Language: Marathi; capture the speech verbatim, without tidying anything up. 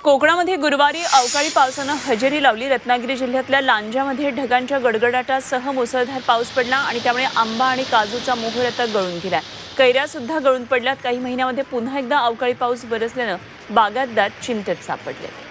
कोकणामध्ये गुरुवारी अवकाळी पावसानं हजेरी लावली। रत्नागिरी जिल्ह्यातल्या लांजामध्ये ढगांच्या गडगडाटासह मुसळधार पाऊस पडला आणि त्यामुळे आंबा आणि काजूचा मोहर आता गळून गेला। कैऱ्या सुद्धा गळून पडल्यात। काही महिन्यामध्ये पुन्हा एकदा अवकाळी पाऊस बरसल्यानं बागायतदार चिंतेत सापडले।